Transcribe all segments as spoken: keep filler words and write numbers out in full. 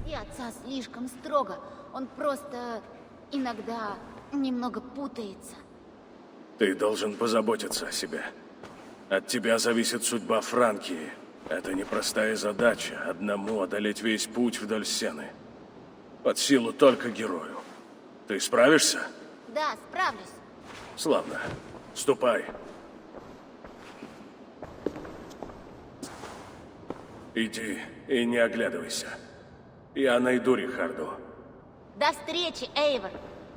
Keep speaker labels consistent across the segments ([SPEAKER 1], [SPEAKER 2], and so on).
[SPEAKER 1] И отца слишком строго. Он просто иногда немного путается.
[SPEAKER 2] Ты должен позаботиться о себе. От тебя зависит судьба Франкии. Это непростая задача, одному одолеть весь путь вдоль Сены. Под силу только герою. Ты справишься?
[SPEAKER 1] Да, справлюсь.
[SPEAKER 2] Славно. Ступай. Иди и не оглядывайся. Я найду Рихарду.
[SPEAKER 1] До встречи, Эйвор.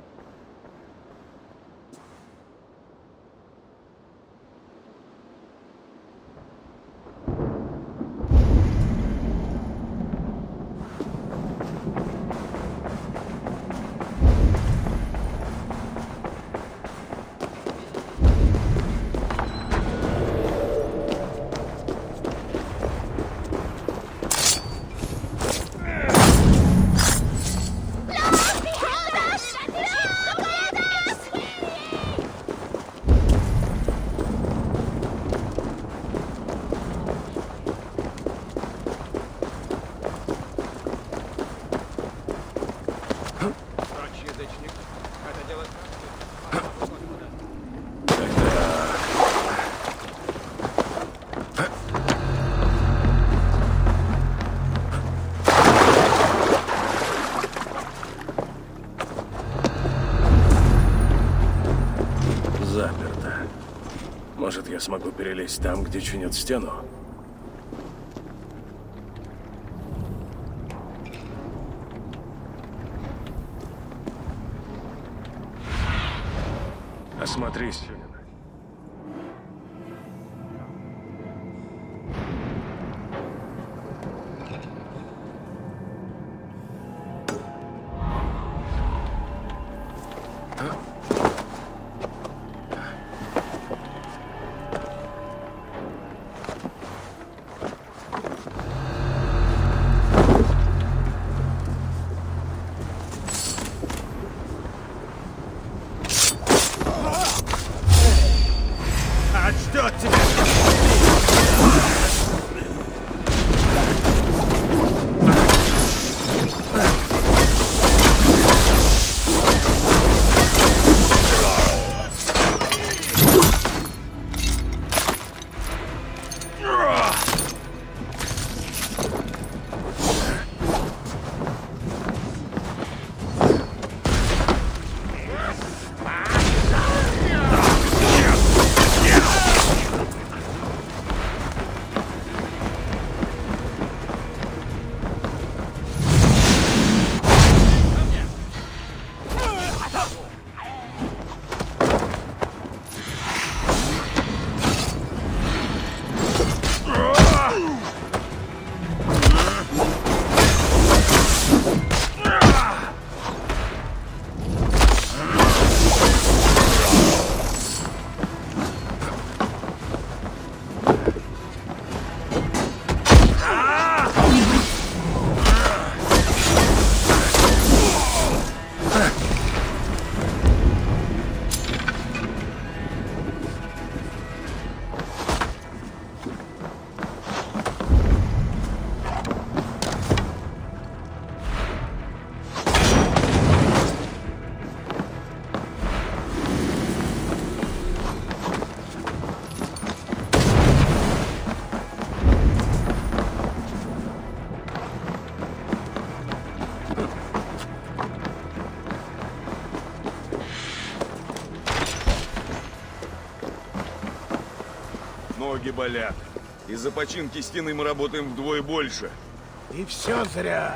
[SPEAKER 2] Заперто. Может, я смогу перелезть там, где чинят стену? Осмотрись, Сюнин.
[SPEAKER 3] Ждет тебя!
[SPEAKER 4] Ноги болят. Из-за починки стены мы работаем вдвое больше.
[SPEAKER 3] И все зря.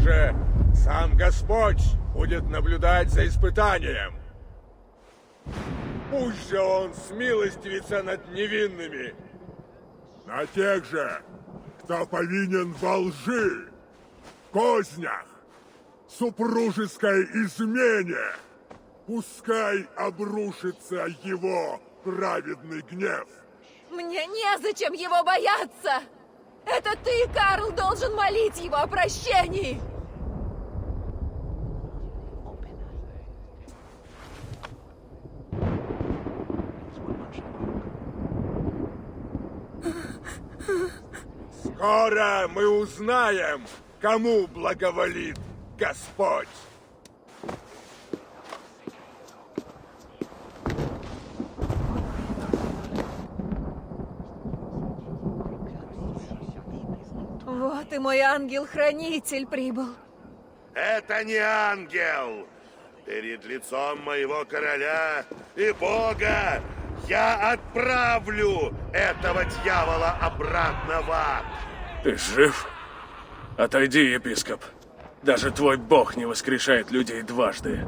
[SPEAKER 3] же сам Господь будет наблюдать за испытанием. Пусть же Он смилостивится над невинными. На тех же, кто повинен во лжи, кознях, супружеской измене, пускай обрушится Его праведный гнев.
[SPEAKER 5] Мне незачем его бояться! Это ты, Карл, должен молить его о прощении!
[SPEAKER 3] Скоро мы узнаем, кому благоволит Господь.
[SPEAKER 5] Вот и мой ангел-хранитель прибыл.
[SPEAKER 6] Это не ангел. Перед лицом моего короля и Бога я отправлю этого дьявола обратно в ад.
[SPEAKER 2] Ты жив? Отойди, епископ. Даже твой бог не воскрешает людей дважды.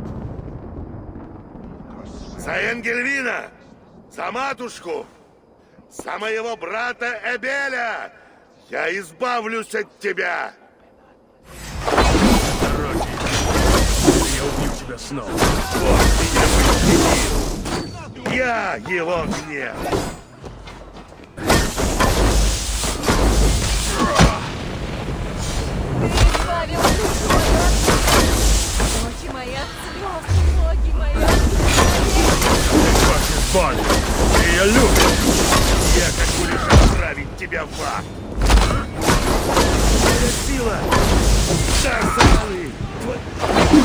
[SPEAKER 6] За Энгельвина, за матушку, за моего брата Эбеля я избавлюсь от тебя.
[SPEAKER 2] Дороги. Я убью тебя снова.
[SPEAKER 6] Вот меня пощадил. Я его гнев.
[SPEAKER 5] Избавил душу мою от слез. Очи мои от слез, ноги мои от
[SPEAKER 2] Ты хочешь боли. Ты ее любишь.
[SPEAKER 6] Я хочу лишь отправить тебя в ад. Твоя сила. Да, салы. Твой...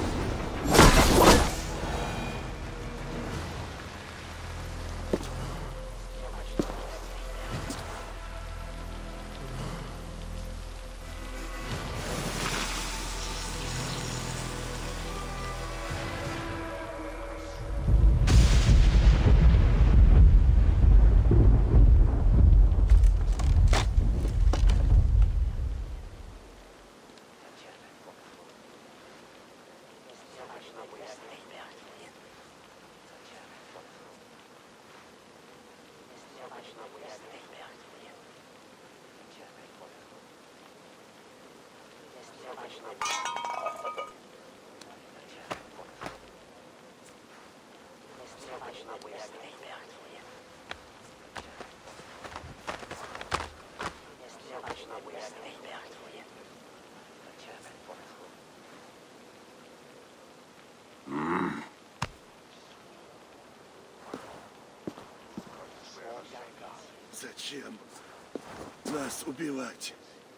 [SPEAKER 6] Зачем нас убивать?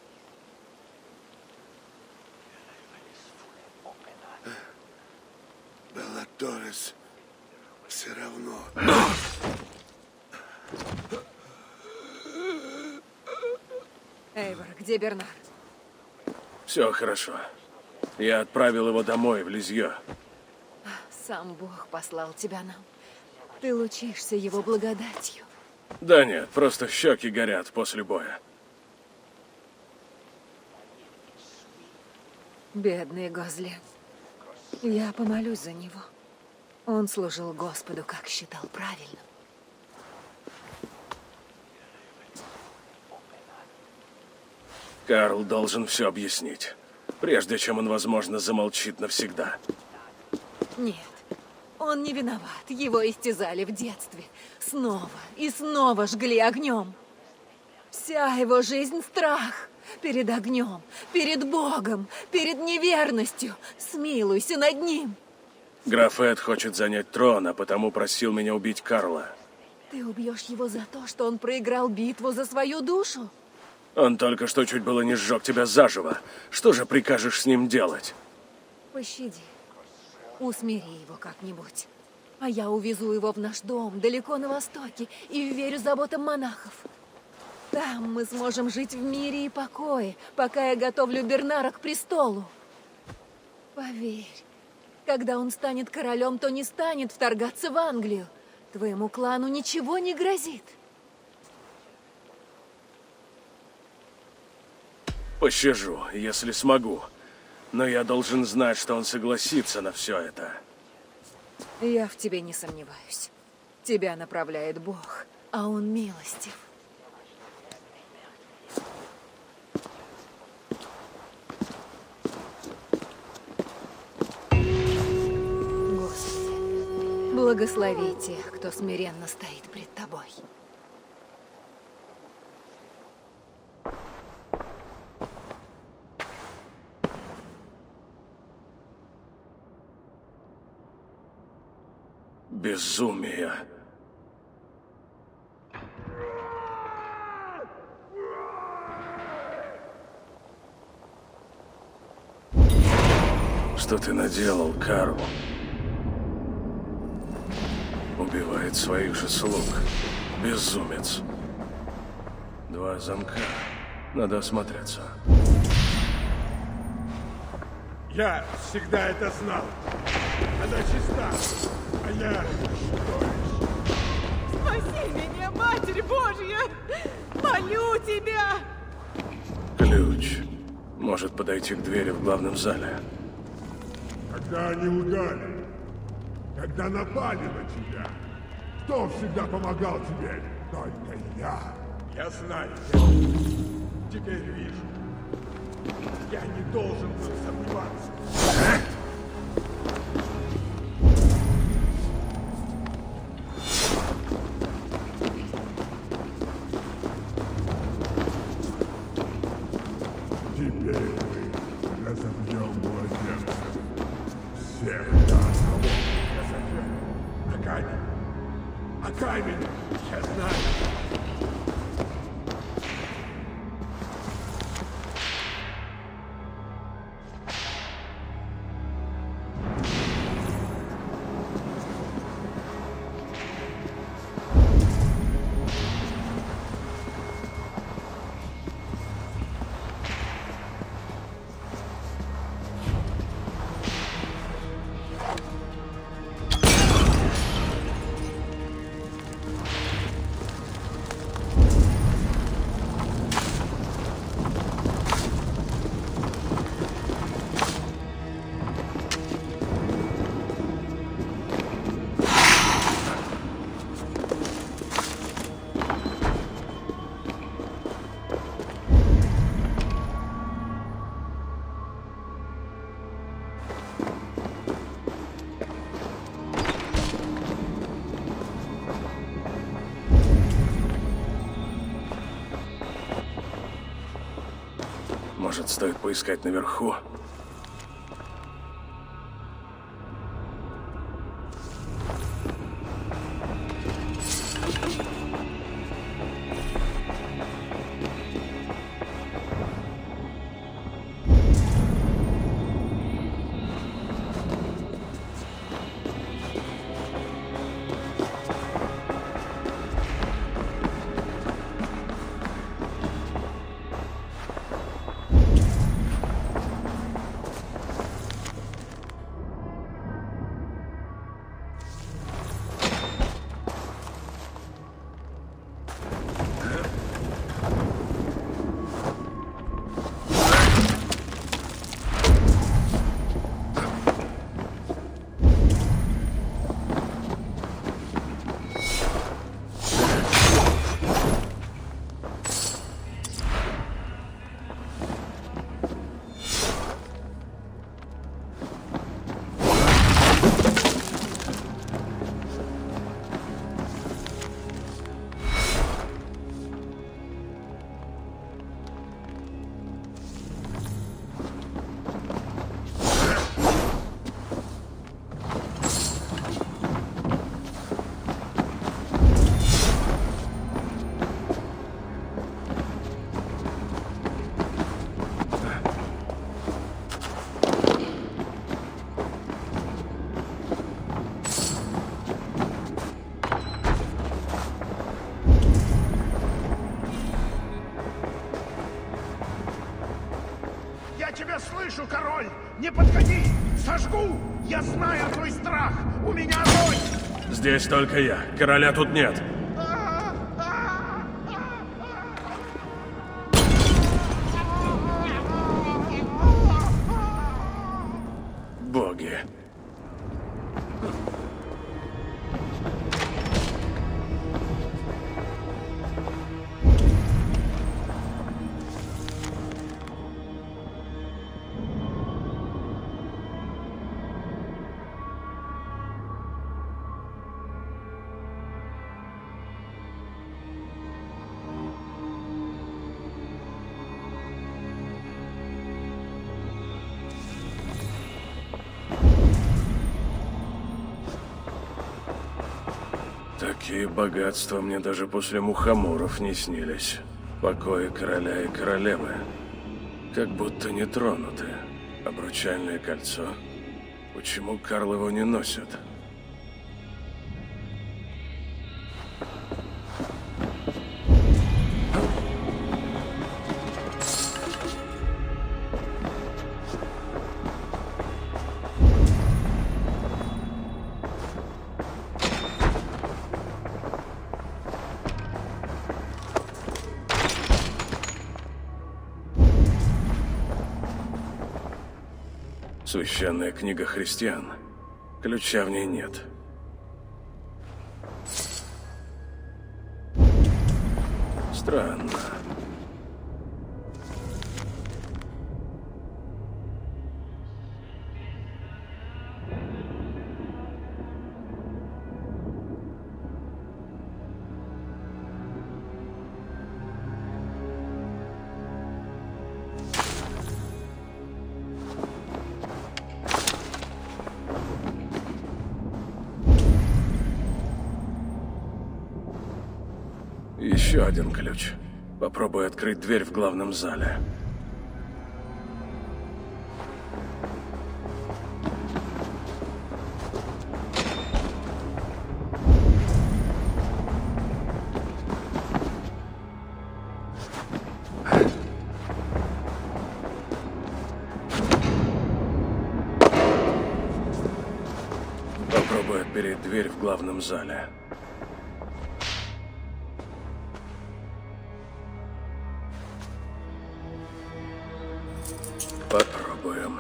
[SPEAKER 6] Беллаторес все равно.
[SPEAKER 5] Эйвор, где Бернар?
[SPEAKER 2] Все хорошо. Я отправил его домой, в Лизье.
[SPEAKER 5] Сам Бог послал тебя нам. Ты лучишься его благодатью.
[SPEAKER 2] Да нет, просто щеки горят после боя.
[SPEAKER 5] Бедный Гозлен. Я помолюсь за него. Он служил Господу, как считал правильным.
[SPEAKER 2] Карл должен все объяснить, прежде чем он, возможно, замолчит навсегда.
[SPEAKER 5] Нет, он не виноват. Его истязали в детстве. Снова и снова жгли огнем. Вся его жизнь — страх. Перед огнем, перед Богом, перед неверностью. Смилуйся над ним.
[SPEAKER 2] Граф Эд хочет занять трон, а потому просил меня убить Карла.
[SPEAKER 5] Ты убьешь его за то, что он проиграл битву за свою душу?
[SPEAKER 2] Он только что чуть было не сжег тебя заживо. Что же прикажешь с ним делать?
[SPEAKER 5] Пощади. Усмири его как-нибудь. А я увезу его в наш дом, далеко на востоке, и вверю заботам монахов. Там мы сможем жить в мире и покое, пока я готовлю Бернара к престолу. Поверь, когда он станет королем, то не станет вторгаться в Англию. Твоему клану ничего не грозит.
[SPEAKER 2] Пощажу, если смогу. Но я должен знать, что он согласится на все это.
[SPEAKER 5] Я в тебе не сомневаюсь. Тебя направляет Бог, а он милостив. Господи, благослови тех, кто смиренно стоит пред тобой.
[SPEAKER 2] Безумие. Что ты наделал, Карл? Убивает своих же слуг. Безумец. Два замка. Надо осмотреться.
[SPEAKER 3] Я всегда это знал. Она чиста, а я...
[SPEAKER 7] Спаси меня, Матерь Божья! Молю тебя!
[SPEAKER 2] Ключ. Может подойти к двери в главном зале.
[SPEAKER 3] Когда они лгали, когда напали на тебя, кто всегда помогал тебе? Только я. Я знаю. Теперь вижу. Я не должен был сомневаться. Теперь мы разобьем младенцев. Всех нас, кого я сожжем. А камень? А камень? Я знаю.
[SPEAKER 2] Может, стоит поискать наверху?
[SPEAKER 6] тебя слышу, король! Не подходи! Сожгу! Я знаю твой страх! У меня огонь!
[SPEAKER 2] Здесь только я. Короля тут нет. Такие богатства мне даже после мухоморов не снились. Покои короля и королевы. Как будто не тронуты. Обручальное кольцо. Почему Карл его не носит? Священная книга христиан. Ключа в ней нет. Странно. Еще один ключ. Попробую открыть дверь в главном зале. Попробую отпереть дверь в главном зале. Попробуем.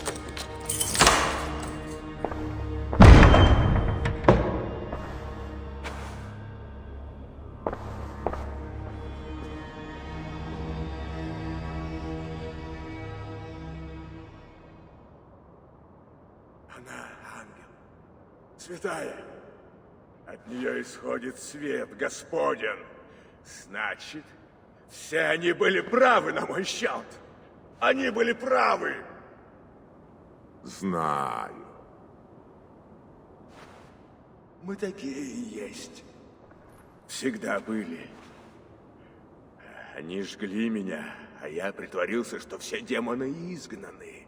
[SPEAKER 3] Она ангел. Святая. От нее исходит свет Господен. Значит, все они были правы на мой счет. Они были правы. Знаю. Мы такие и есть. Всегда были. Они жгли меня, а я притворился, что все демоны изгнаны.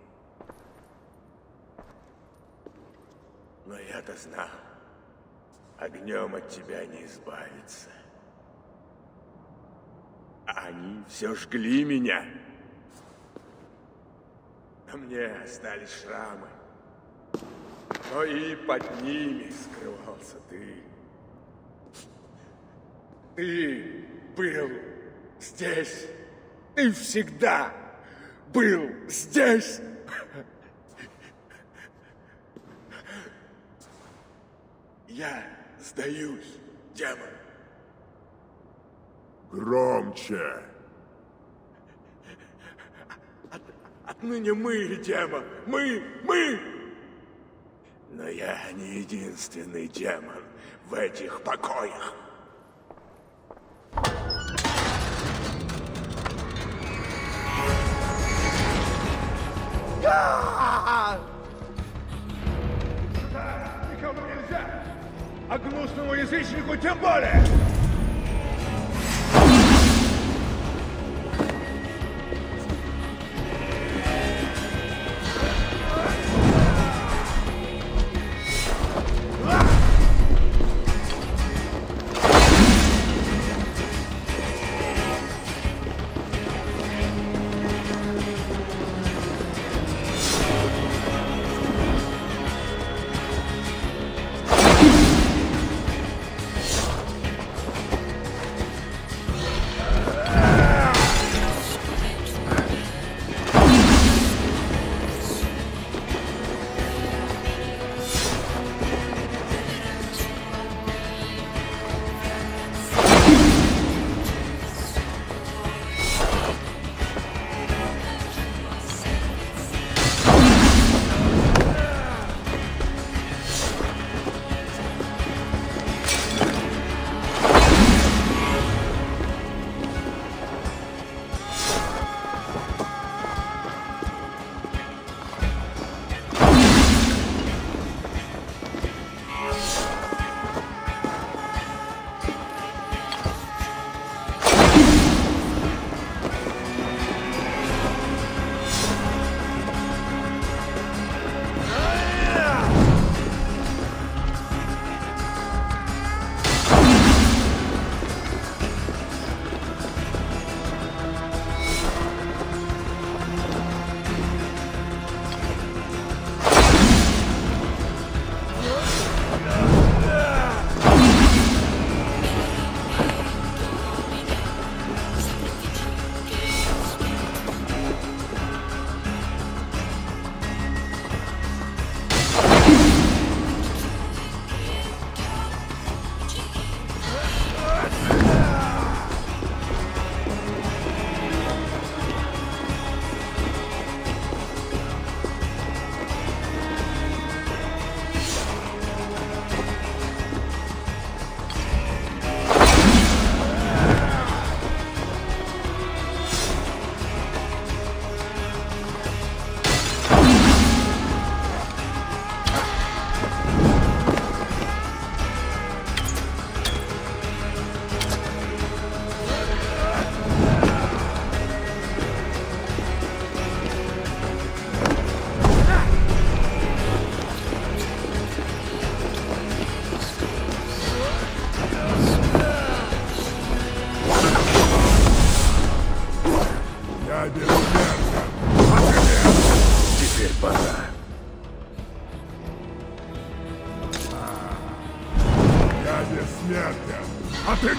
[SPEAKER 3] Но я-то знал, огнем от тебя не избавиться. А они все жгли меня. На мне остались шрамы, но и под ними скрывался ты. Ты был здесь. Ты всегда был здесь. Я сдаюсь, демон. Громче. Отныне мы, демон, мы, мы! Но я не единственный демон в этих покоях. Никому нельзя! А гнусному язычнику тем более!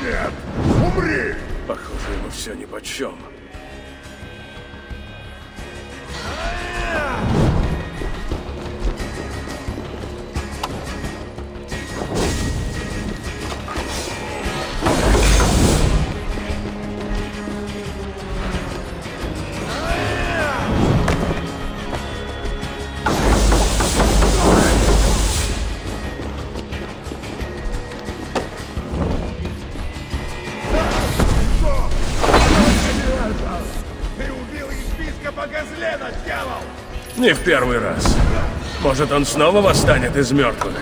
[SPEAKER 6] Нет! Умри!
[SPEAKER 2] Похоже, ему все нипочем. Не в первый раз. Может, он снова восстанет из мертвых?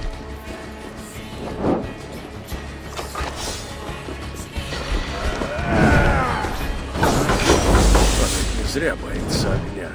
[SPEAKER 2] Он ведь не зря боится огня.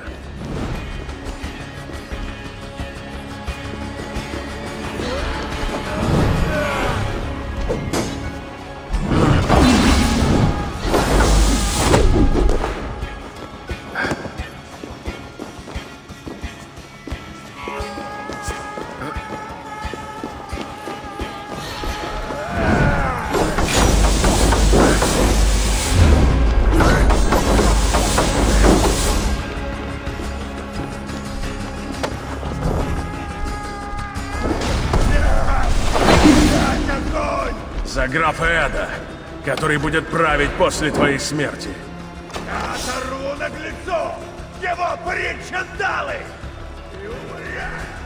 [SPEAKER 2] За графа Эда, который будет править после твоей смерти.
[SPEAKER 6] Я оторву наглецу его причиндалы! И умря!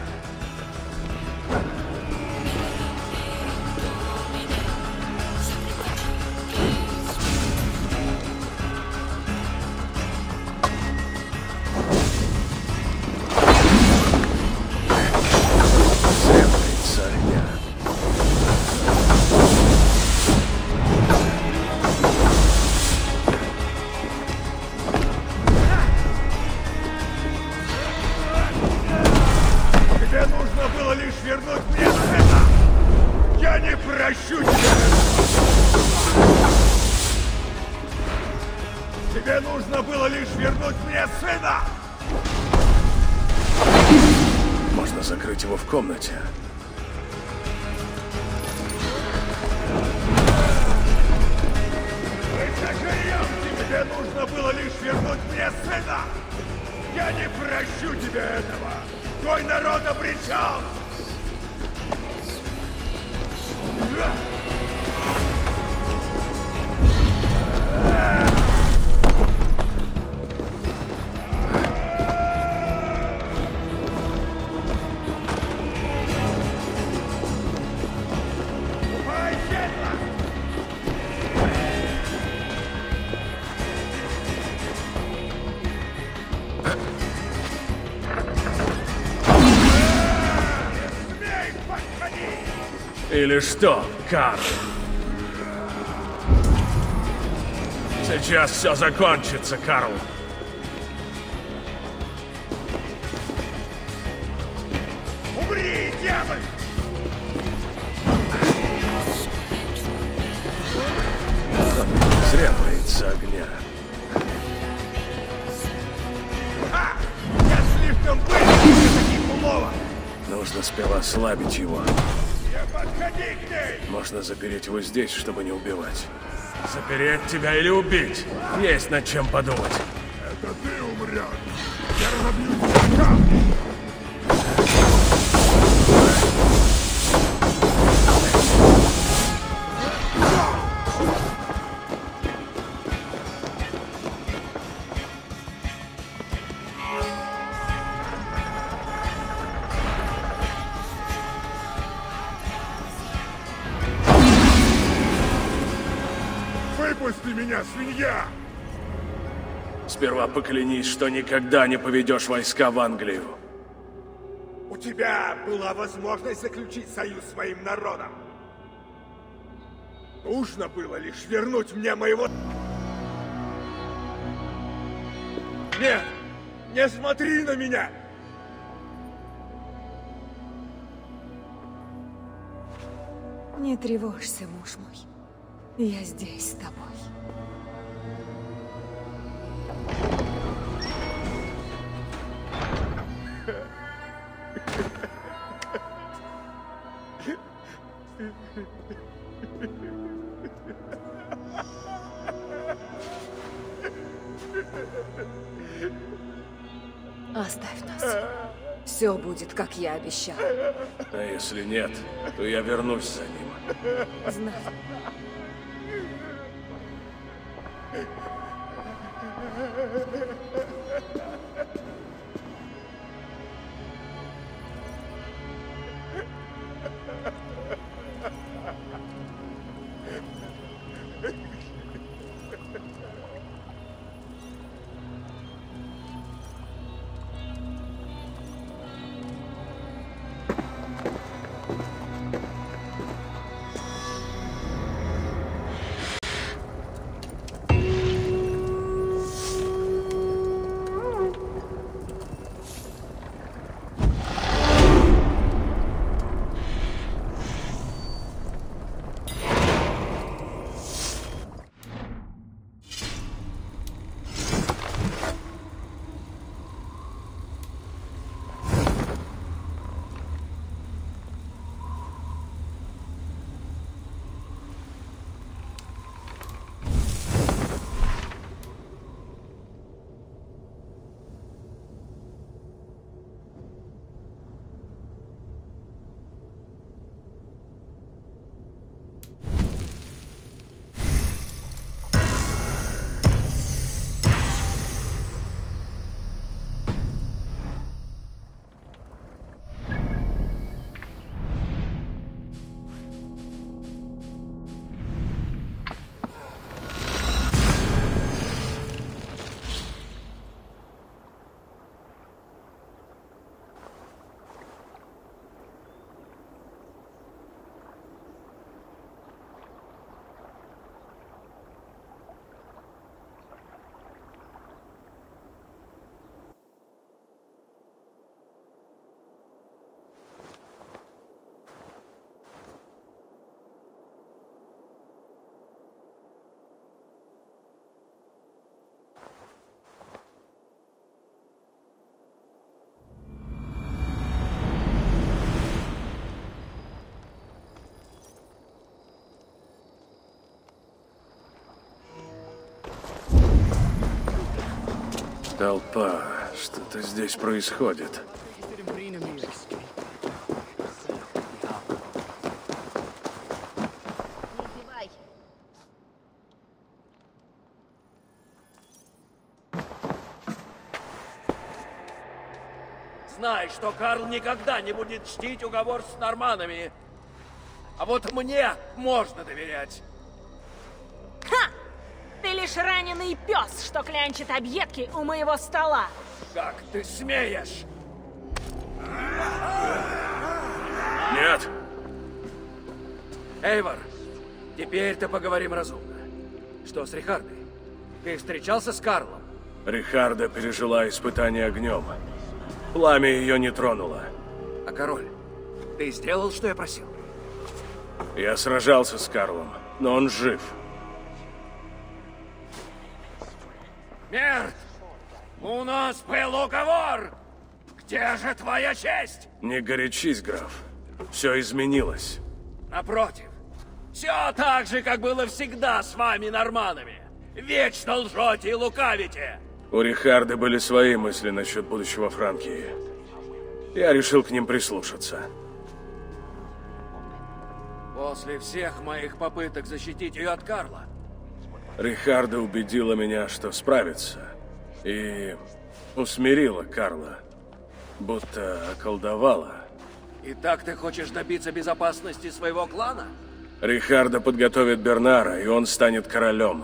[SPEAKER 2] Зря боится огня.
[SPEAKER 6] Тебе нужно было лишь вернуть мне сына! Я не прощу тебя! Тебе нужно было лишь вернуть мне сына!
[SPEAKER 2] Можно закрыть его в комнате.
[SPEAKER 6] Тебе нужно было лишь вернуть мне сына! Я не прощу тебе этого! Твой народ обречен!
[SPEAKER 2] Или что, Карл? Сейчас все закончится, Карл.
[SPEAKER 6] Умри, дьявол!
[SPEAKER 2] Зря боится огня.
[SPEAKER 6] А! Я слишком быстро для таких уловок!
[SPEAKER 2] Нужно сперва ослабить его.
[SPEAKER 6] Не подходи к ней!
[SPEAKER 2] Можно запереть его здесь, чтобы не убивать. Запереть тебя или убить? Есть над чем подумать.
[SPEAKER 6] Это ты умрешь! Я разобью тебя в камни! Выпусти меня, свинья!
[SPEAKER 2] Сперва поклянись, что никогда не поведешь войска в Англию.
[SPEAKER 6] У тебя была возможность заключить союз с моим народом. Нужно было лишь вернуть мне моего... Нет! Не смотри на меня!
[SPEAKER 5] Не тревожься, муж мой. Я здесь с тобой. Оставь нас. Все будет, как я обещал.
[SPEAKER 2] А если нет, то я вернусь за ним.
[SPEAKER 5] Знаю.
[SPEAKER 2] Толпа, что-то здесь происходит.
[SPEAKER 1] Перебивай.
[SPEAKER 8] Знай, что Карл никогда не будет чтить уговор с норманами. А вот мне можно доверять.
[SPEAKER 7] Ха! Ты лишь раненый пес, что клянчит объедки у моего стола.
[SPEAKER 8] Как ты смеешь?
[SPEAKER 2] Нет!
[SPEAKER 8] Эйвор, теперь-то поговорим разумно. Что с Рихардой? Ты встречался с Карлом?
[SPEAKER 2] Рихарда пережила испытание огнем. Пламя ее не тронуло.
[SPEAKER 8] А король, ты сделал, что я просил?
[SPEAKER 2] Я сражался с Карлом, но он жив.
[SPEAKER 8] Мерт! У нас был уговор! Где же твоя честь?
[SPEAKER 2] Не горячись, граф. Все изменилось.
[SPEAKER 8] Напротив, все так же, как было всегда с вами, норманами. Вечно лжете и лукавите.
[SPEAKER 2] У Рихарды были свои мысли насчет будущего Франкии. Я решил к ним прислушаться.
[SPEAKER 8] После всех моих попыток защитить ее от Карла,
[SPEAKER 2] Рихарда убедила меня, что справится. И усмирила Карла. Будто околдовала.
[SPEAKER 8] и так ты хочешь добиться безопасности своего клана?
[SPEAKER 2] Рихарда подготовит Бернара, и он станет королем.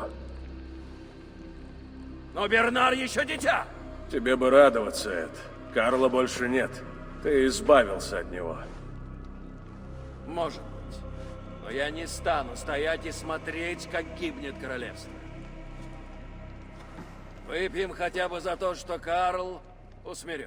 [SPEAKER 8] Но Бернар еще дитя!
[SPEAKER 2] Тебе бы радоваться, Эд. Карла больше нет. Ты избавился от него.
[SPEAKER 8] Может быть. Но я не стану стоять и смотреть, как гибнет королевство. Выпьем хотя бы за то, что Карл усмирен.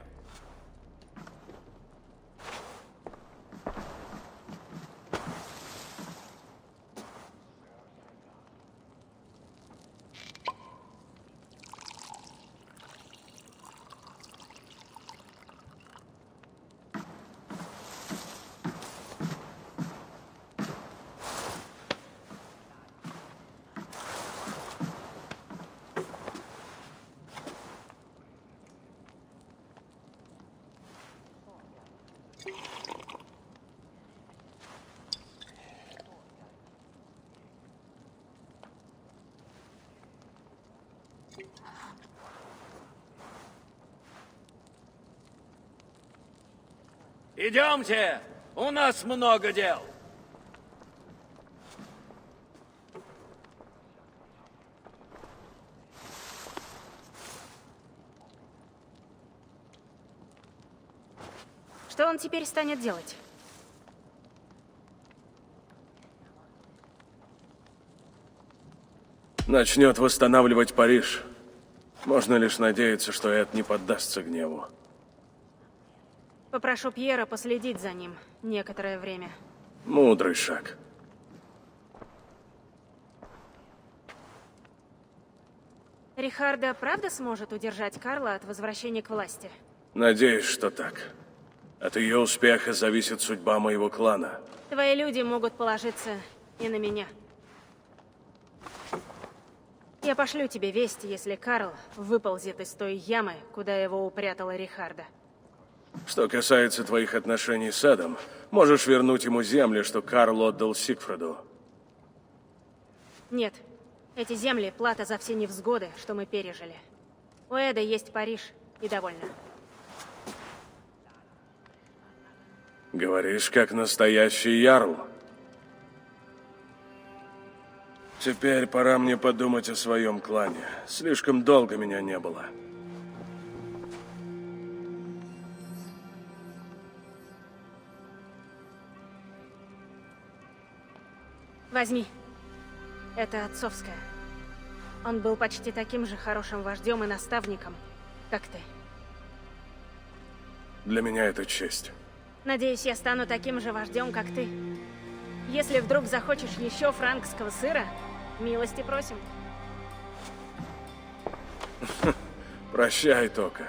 [SPEAKER 8] Идемте! У нас много дел!
[SPEAKER 7] Что он теперь станет делать?
[SPEAKER 2] Начнет восстанавливать Париж. Можно лишь надеяться, что Эд не поддастся гневу.
[SPEAKER 7] Попрошу Пьера последить за ним некоторое время.
[SPEAKER 2] Мудрый шаг.
[SPEAKER 7] Рихардо правда сможет удержать Карла от возвращения к власти?
[SPEAKER 2] Надеюсь, что так. От ее успеха зависит судьба моего клана.
[SPEAKER 7] Твои люди могут положиться и на меня. Я пошлю тебе весть, если Карл выползет из той ямы, куда его упрятала Рихардо.
[SPEAKER 2] Что касается твоих отношений с Эдом, можешь вернуть ему земли, что Карл отдал Сигфриду.
[SPEAKER 7] Нет. Эти земли – плата за все невзгоды, что мы пережили. У Эда есть Париж, и довольно.
[SPEAKER 2] Говоришь, как настоящий ярл. Теперь пора мне подумать о своем клане. Слишком долго меня не было.
[SPEAKER 7] Возьми. Это отцовское. Он был почти таким же хорошим вождем и наставником, как ты.
[SPEAKER 2] Для меня это честь.
[SPEAKER 7] Надеюсь, я стану таким же вождем, как ты. Если вдруг захочешь еще франкского сыра, милости просим.
[SPEAKER 2] Прощай, Тока.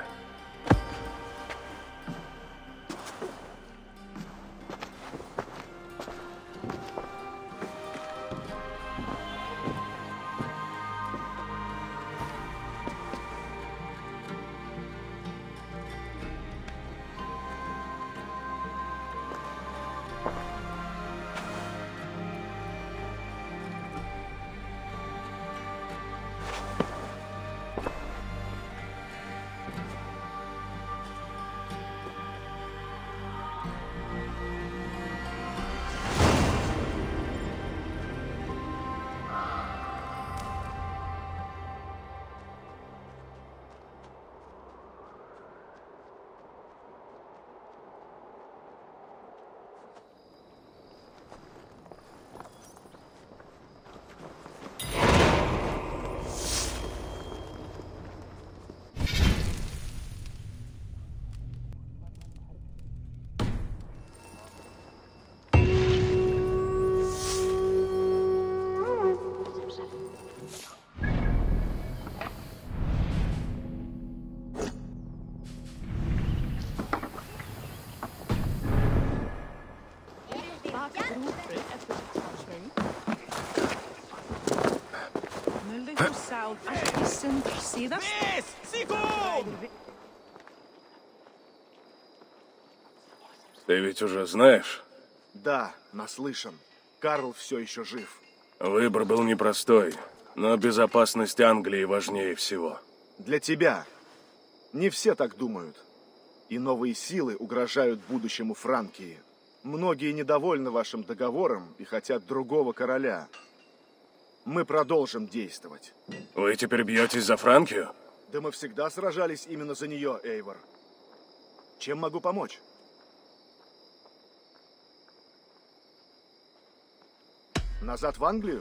[SPEAKER 2] Ты ведь уже знаешь?
[SPEAKER 9] Да, наслышан. Карл все еще жив.
[SPEAKER 2] Выбор был непростой, но безопасность Англии важнее всего.
[SPEAKER 9] Для тебя. Не все так думают. И новые силы угрожают будущему Франкии. Многие недовольны вашим договором и хотят другого короля. Мы продолжим действовать.
[SPEAKER 2] Вы теперь бьетесь за Франкию?
[SPEAKER 9] Да мы всегда сражались именно за нее, Эйвор. Чем могу помочь? Назад в Англию?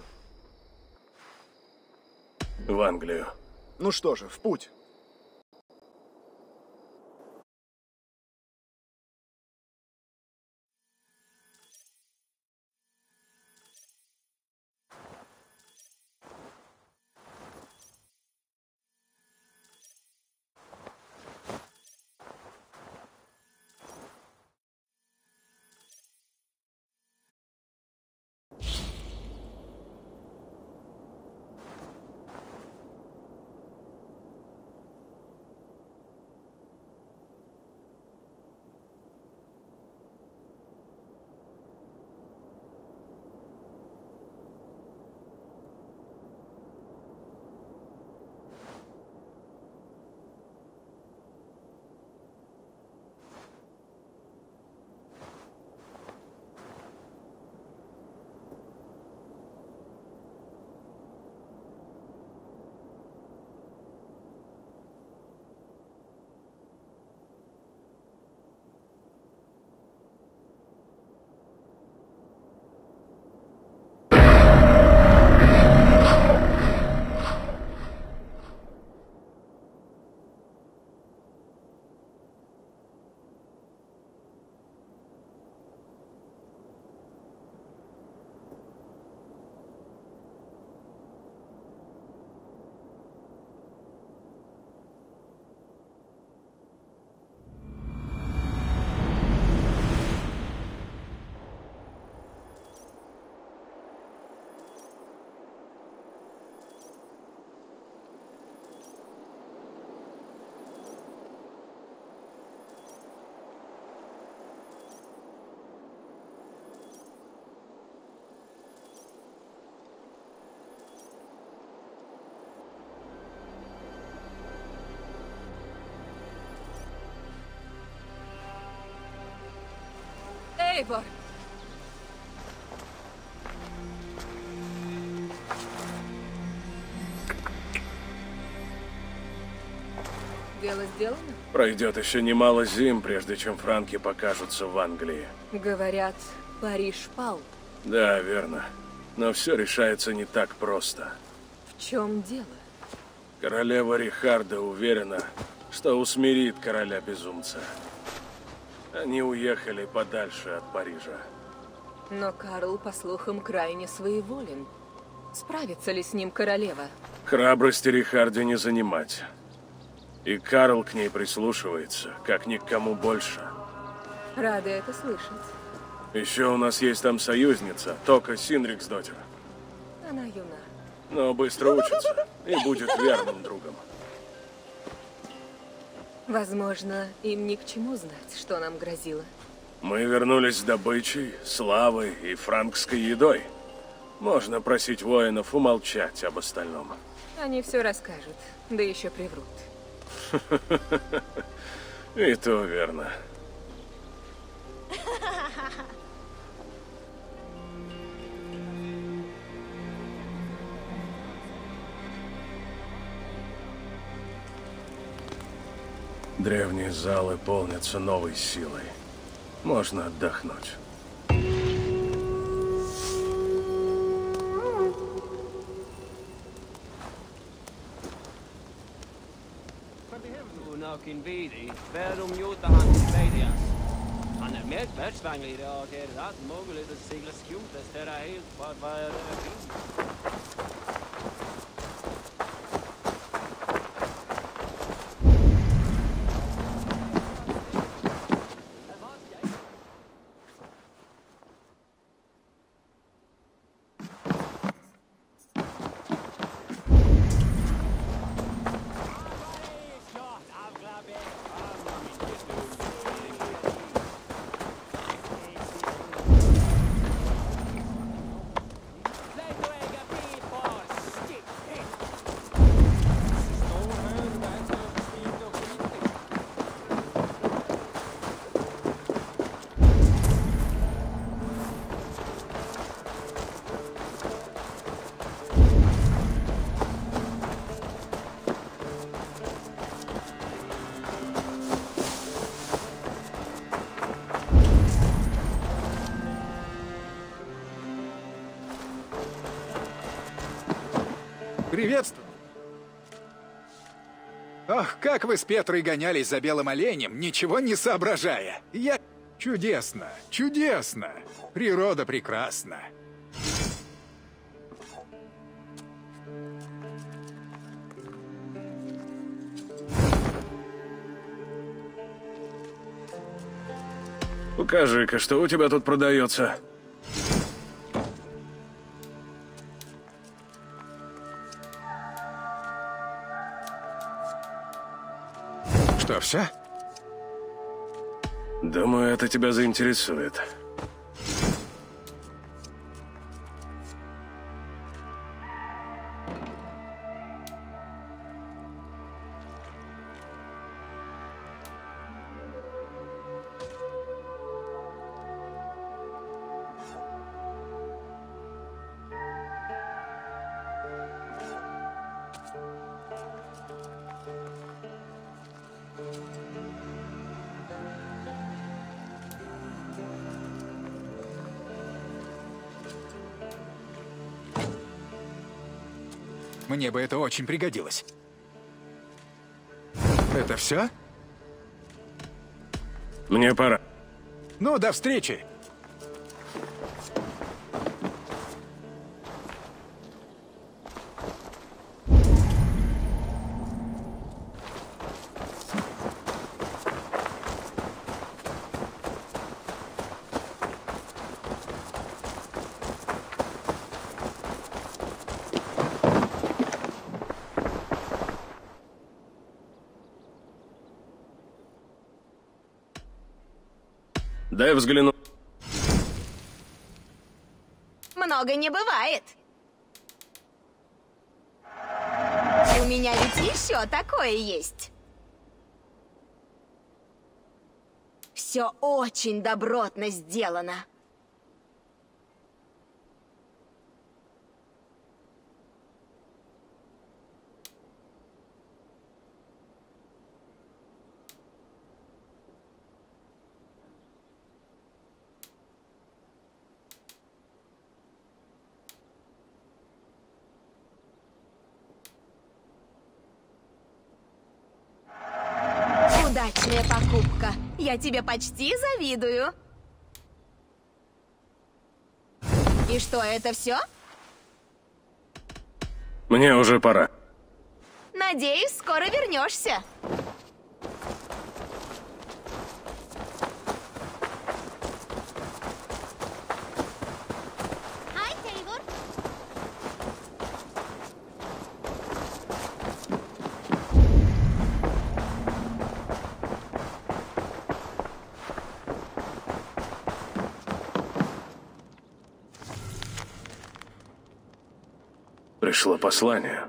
[SPEAKER 2] В Англию.
[SPEAKER 9] Ну что же, в путь.
[SPEAKER 5] Эйвор! Дело сделано?
[SPEAKER 2] Пройдет еще немало зим, прежде чем франки покажутся в Англии.
[SPEAKER 5] Говорят, Париж пал.
[SPEAKER 2] Да, верно. Но все решается не так просто.
[SPEAKER 5] В чем дело?
[SPEAKER 2] Королева Рихарда уверена, что усмирит короля-безумца. Они уехали подальше от Парижа.
[SPEAKER 5] Но Карл, по слухам, крайне своеволен. Справится ли с ним королева?
[SPEAKER 2] Храбрости Рихарде не занимать. И Карл к ней прислушивается, как ни к кому больше.
[SPEAKER 5] Рада это слышать.
[SPEAKER 2] Еще у нас есть там союзница, Тока Синриксдоттер.
[SPEAKER 5] Она юна.
[SPEAKER 2] Но быстро учится и будет верным другом.
[SPEAKER 5] Возможно, им ни к чему знать, что нам грозило.
[SPEAKER 2] Мы вернулись с добычей, славой и франкской едой. Можно просить воинов умолчать об остальном.
[SPEAKER 5] Они все расскажут, да еще приврут.
[SPEAKER 2] И то верно. Древние залы полнятся новой силой. Можно отдохнуть.
[SPEAKER 10] Nakin vidi, verum juutahan veidias. Han är med världsvanglig idag, det är rätt möjligt att segla skjutas där är helt vad vad är det?
[SPEAKER 11] Приветствую. Ох, как вы с Петрой гонялись за белым оленем, ничего не соображая. Я... Чудесно, чудесно. Природа прекрасна.
[SPEAKER 2] Покажи-ка, что у тебя тут продается.
[SPEAKER 11] Что, все?
[SPEAKER 2] Думаю, это тебя заинтересует.
[SPEAKER 11] Мне бы это очень пригодилось. Это все?
[SPEAKER 2] Мне пора.
[SPEAKER 11] Ну, до встречи.
[SPEAKER 2] Дай взгляну.
[SPEAKER 1] Много не бывает. У меня ведь еще такое есть. Все все очень добротно сделано. Удачная покупка. Я тебе почти завидую. И что, это все?
[SPEAKER 2] Мне уже пора.
[SPEAKER 1] Надеюсь, скоро вернешься.
[SPEAKER 2] Пришло послание.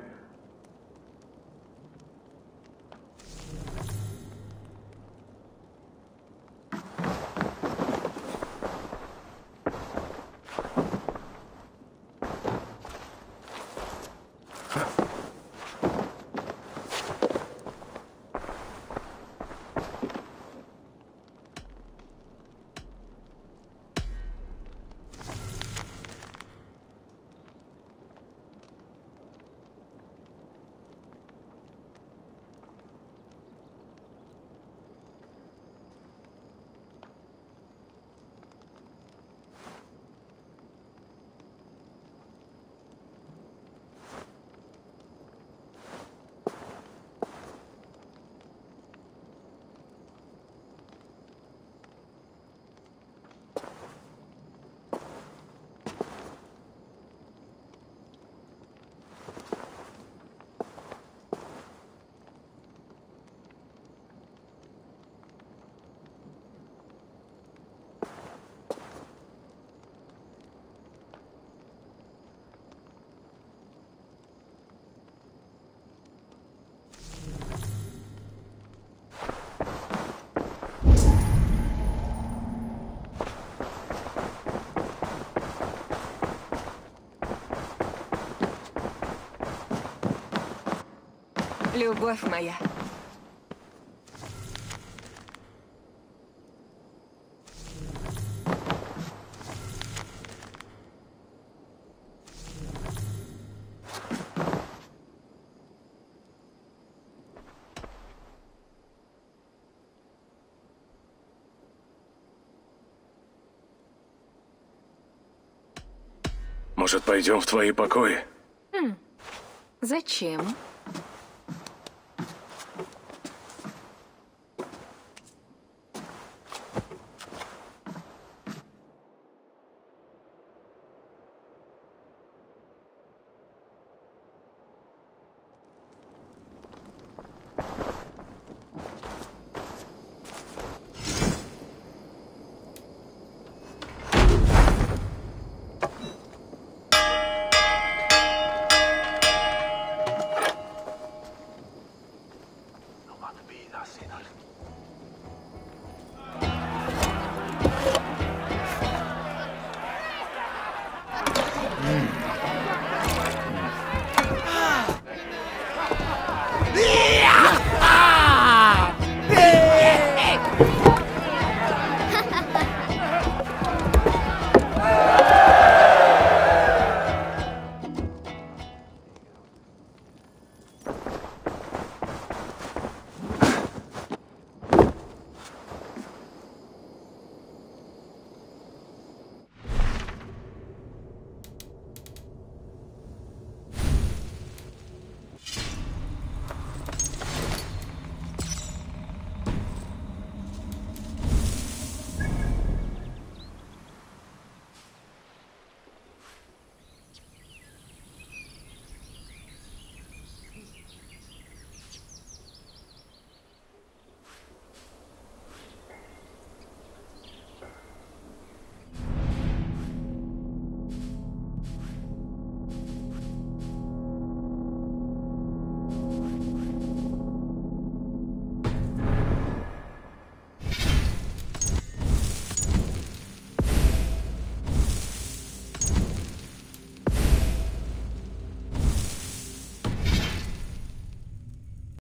[SPEAKER 5] Любовь моя.
[SPEAKER 2] Может, пойдем в твои покои?
[SPEAKER 5] Хм. Зачем?